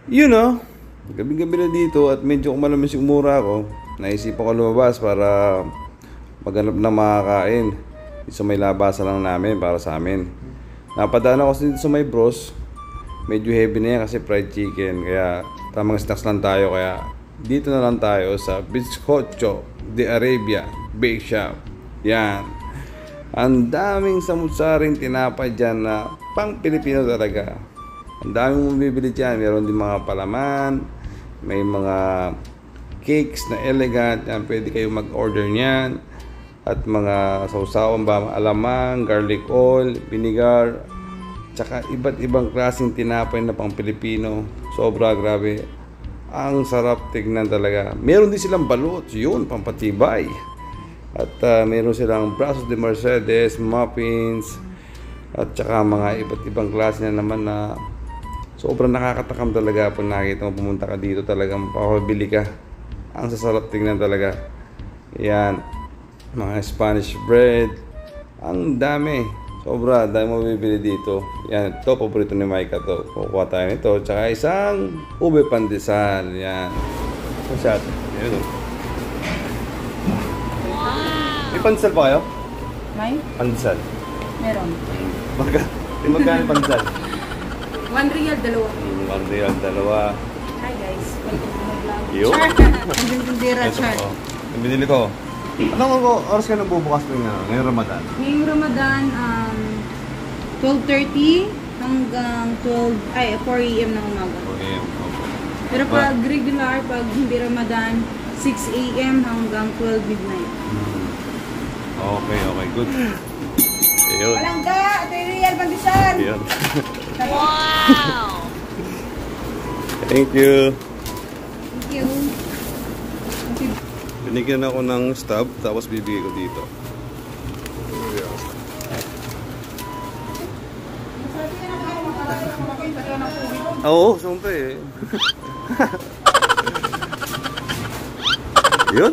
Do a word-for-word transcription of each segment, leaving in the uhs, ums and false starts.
You know, gabi-gabi na dito at medyo kumalamig yung umura ko. Naisipan ko lumabas para maghanap ng makakain. Sa may labasan lang namin para sa amin. Napadaan ako dito sa may Bros. Medyo heavy na yan kasi fried chicken. Kaya tamang snacks lang tayo. Kaya dito na lang tayo sa Bizcocho de Arabia Bake Shop. Yan. Ang daming samutsaring tinapay dyan na pang Pilipino talaga. Ang daming mong bibili dyan. Meron din mga palaman. May mga cakes na elegant. Yan, pwede kayo mag-order niyan. At mga sausawan ba, alamang, garlic oil, vinegar. Tsaka iba't ibang klaseng tinapay na pang Pilipino. Sobra grabe. Ang sarap tignan talaga. Meron din silang balot. Yun, pampatibay. At uh, meron silang brazos de Mercedes, muffins. At tsaka mga iba't ibang klase na naman na sobrang nakakatakam talaga pag nakita mo pumunta ka dito, talagang mapapabili ka. Ang sasarap tingnan talaga. Yan, mga Spanish bread. Ang dami. Sobra, dami mo bibili dito. Yan, ito, paborito ni Micah to. Kukuha tayo nito. Tsaka isang ube pandesal. Yan. Masyado. Yan o. May pandesal pa kayo? May? Pandesal. Meron. Magka, magkano pandesal? One real, dalawa. Mm, one real, dalawa. Hi guys, welcome to my vlog. Yo. Ang tindera, char. Ang binili ko. Anong oras ka nagbubukas ng uh, ngayong Ramadan? Ngayong Ramadan, um, twelve thirty hanggang twelve, ay, four A M ng umaga. four A M, okay. Pero pag regular, pag hindi Ramadan, six A M hanggang twelve midnight. Hmm. Okay, okay, good. Ayun. Walang ka! Ito yung real pandesal! Ayun. Wow! Thank you. Thank you. Binigyan ako ng stub, tapos bibigay ko dito. Oo, siyempre eh. Yun.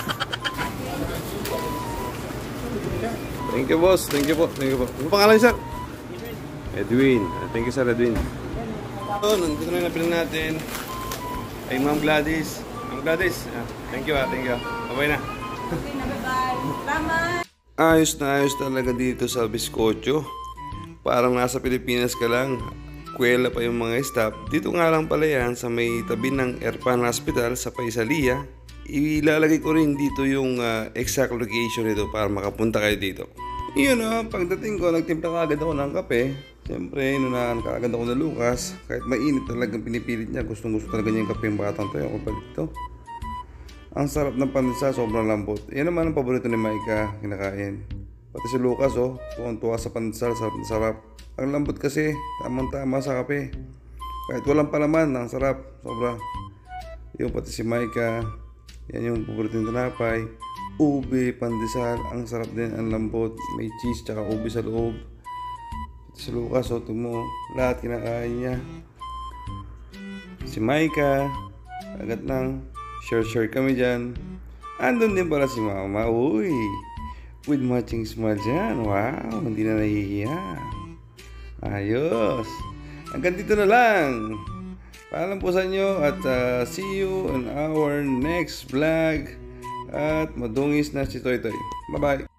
Thank you, boss. Thank you po. Thank you po. Ano pangalan, sir? Edwin. Thank you, sir, Edwin. So, nandito na yung napili natin. Ay, Ma'am Gladys. Ma'am Gladys. Ah, thank you, ah. Thank you. Bye-bye na. Okay na, bye-bye. Salamat! Ayos na ayos talaga dito sa Bizcocho. Parang nasa Pilipinas ka lang. Kuwela pa yung mga staff. Dito nga lang pala yan sa may tabi ng Erpan Hospital sa Paisalia. Ilalagay ko rin dito yung uh, exact location nito para makapunta kayo dito. Yun o, pagdating ko, nagtimpla ka agad ako ng kape. Siyempre, inunahan ka agad ako na Lucas. Kahit mainit talagang pinipilit niya. Gustong gusto talaga niya yung kape yung batang to. Yung kapag ito. Ang sarap ng pandesal, sobrang lambot. Yan naman ang paborito ni Micah, kinakain. Pati si Lucas, oh, tuwang-tuwa sa pandesal, sarap na sarap. Ang lambot kasi, tamang-tama sa kape. Kahit walang palaman, ang sarap, sobra. Yung pati si Micah, yan yung paborito ng tinapay. Ube, pandesal, ang sarap din, ang lambot. May cheese, tsaka ube sa loob. Pati si Lucas, oh, mo, lahat kinakain niya. Si Micah, agad lang. Share-share kami dyan. Andun din pala si Mama. Uy, with matching smile dyan. Wow, hindi na nahihiya. Ayos. Hanggang dito na lang. Paalam po sa inyo at uh, see you on our next vlog. At madungis na si Toy Toy. Bye-bye.